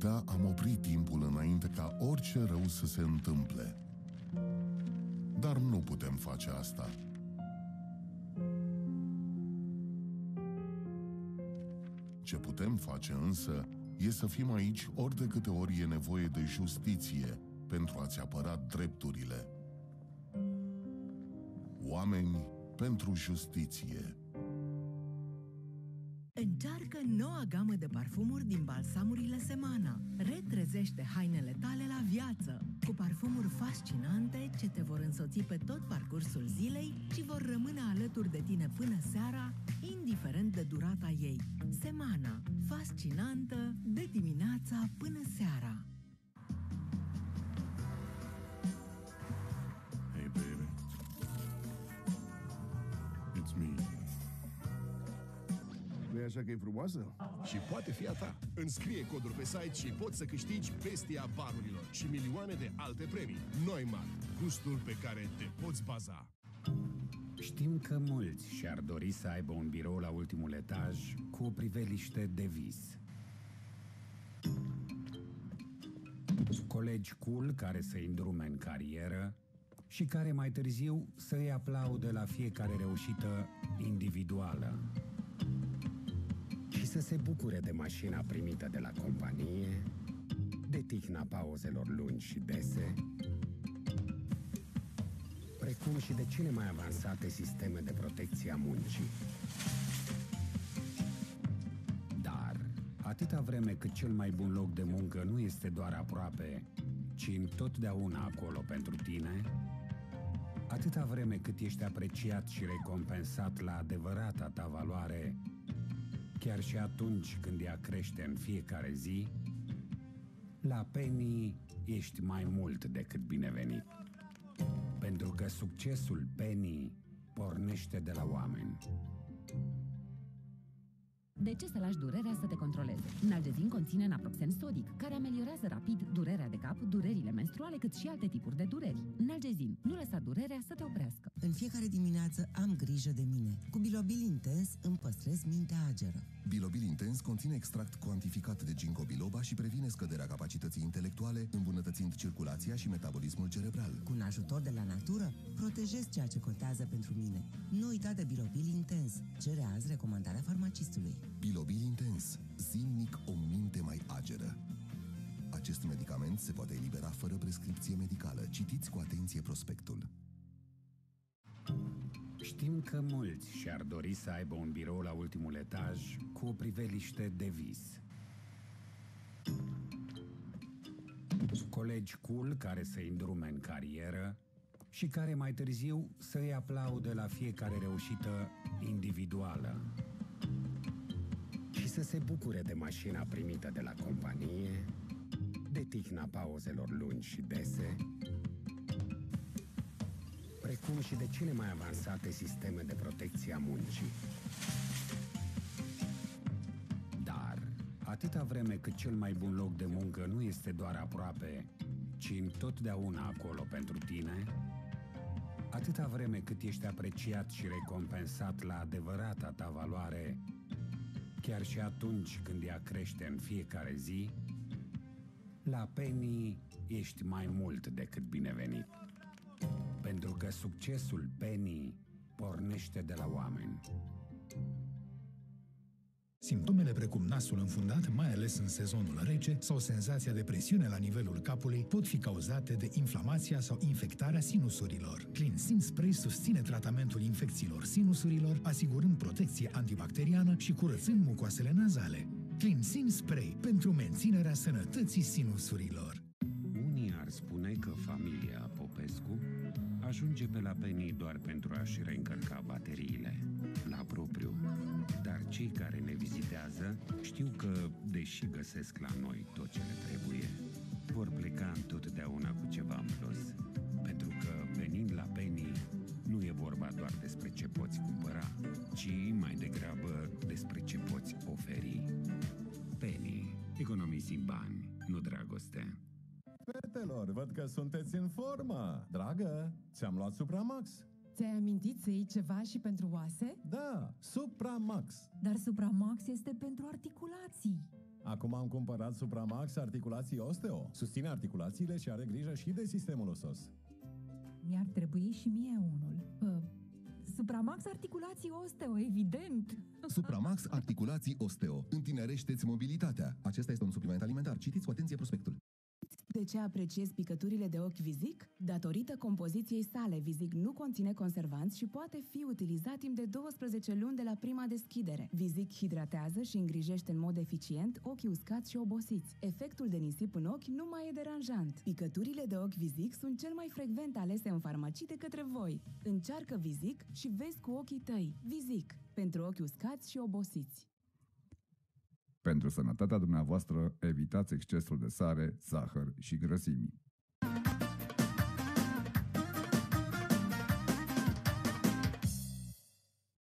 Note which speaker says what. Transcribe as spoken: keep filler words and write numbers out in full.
Speaker 1: putea, am oprit timpul înainte ca orice rău să se întâmple. Dar nu putem face asta. Ce putem face însă e să fim aici ori de câte ori e nevoie de justiție pentru a-ți apăra drepturile. Oameni pentru justiție.
Speaker 2: Încearcă noua gamă de parfumuri din balsamurile Semana. Retrezește hainele tale la viață, cu parfumuri fascinante ce te vor însoți pe tot parcursul zilei și vor rămâne alături de tine până seara, indiferent de durata ei. Semana, fascinantă de dimineața până seara.
Speaker 1: Hey baby, it's me.
Speaker 3: Nu-i așa că e frumoasă?
Speaker 4: Și poate fi a ta. Înscrie coduri pe site și poți să câștigi bestia barurilor și milioane de alte premii. Neumarkt, gustul pe care te poți baza.
Speaker 5: Știm că mulți și-ar dori să aibă un birou la ultimul etaj cu o priveliște de vis. Colegi cool care să-i îndrume în carieră și care mai târziu să-i aplaude la fiecare reușită individuală. Și să se bucure de mașina primită de la companie, de tihna pauzelor lungi și dese, precum și de cele mai avansate sisteme de protecție a muncii. Dar, atâta vreme cât cel mai bun loc de muncă nu este doar aproape, ci întotdeauna acolo pentru tine, atâta vreme cât ești apreciat și recompensat la adevărata ta valoare, chiar și atunci când ea crește în fiecare zi, la Penny ești mai mult decât binevenit. Pentru că succesul Penny pornește de la oameni.
Speaker 6: De ce să lași durerea să te controleze? Nalgezin conține naproxen sodic, care ameliorează rapid durerea de cap, durerile menstruale, cât și alte tipuri de dureri. Nalgezin, nu lăsa durerea să te oprească.
Speaker 7: În fiecare dimineață am grijă de mine. Cu Bilobil Intens îmi păstrez mintea ageră.
Speaker 8: Bilobil Intens conține extract cuantificat de ginkgo biloba și previne scăderea capacității intelectuale, îmbunătățind circulația și metabolismul cerebral.
Speaker 7: Cu un ajutor de la natură, protejez ceea ce contează pentru mine. Nu uita de Bilobil Intens. Cere azi recomandarea farmacistului.
Speaker 8: Bilobil Intens. Zilnic o minte mai ageră. Acest medicament se poate elibera fără prescripție medicală. Citiți cu atenție prospectul.
Speaker 5: Știm că mulți și-ar dori să aibă un birou la ultimul etaj cu o priveliște de vis. Colegi cool care să-i îndrume în carieră și care mai târziu să-i aplaude la fiecare reușită individuală. Și să se bucure de mașina primită de la companie, de tihna pauzelor lungi și dese, precum și de cele mai avansate sisteme de protecție a muncii. Dar, atâta vreme cât cel mai bun loc de muncă nu este doar aproape, ci întotdeauna acolo pentru tine, atâta vreme cât ești apreciat și recompensat la adevărata ta valoare, chiar și atunci când ea crește în fiecare zi, la Penny ești mai mult decât binevenit. Pentru că succesul Penny pornește de la oameni.
Speaker 9: Simptomele precum nasul înfundat, mai ales în sezonul rece, sau senzația de presiune la nivelul capului pot fi cauzate de inflamația sau infectarea sinusurilor. Cleansin Spray susține tratamentul infecțiilor sinusurilor, asigurând protecție antibacteriană și curățând mucoasele nazale. Cleansin Spray pentru menținerea sănătății sinusurilor.
Speaker 5: Unii ar spune că familia Popescu ajunge pe la Penny doar pentru a-și reîncărca bateriile la propriu. Dar cei care ne vizitează știu că, deși găsesc la noi tot ce le trebuie, vor pleca întotdeauna cu ceva în plus. Pentru că, venind la Penny, nu e vorba doar despre ce poți cumpăra, ci mai degrabă despre ce poți oferi. Penny. Economisim bani, nu dragoste.
Speaker 10: Fetelor, văd că sunteți în formă. Dragă, ți-am luat Supramax.
Speaker 11: Ți-ai amintit să iei ceva și pentru oase?
Speaker 10: Da, Supramax.
Speaker 11: Dar Supramax este pentru articulații.
Speaker 10: Acum am cumpărat Supramax articulații Osteo. Susține articulațiile și are grijă și de sistemul osos.
Speaker 11: Mi-ar trebui și mie unul. Uh, Supramax articulații Osteo, evident!
Speaker 8: Supramax articulații Osteo. Întinerește-ți mobilitatea. Acesta este un supliment alimentar. Citiți cu atenție prospectul.
Speaker 3: De ce apreciez picăturile de ochi Vizic? Datorită compoziției sale, Vizic nu conține conservanți și poate fi utilizat timp de douăsprezece luni de la prima deschidere. Vizic hidratează și îngrijește în mod eficient ochii uscați și obosiți. Efectul de nisip în ochi nu mai e deranjant. Picăturile de ochi Vizic sunt cel mai frecvent alese în farmacii de către voi. Încearcă Vizic și vezi cu ochii tăi. Vizic, pentru ochi uscați și obosiți.
Speaker 12: Pentru sănătatea dumneavoastră, evitați excesul de sare, zahăr și grăsimi.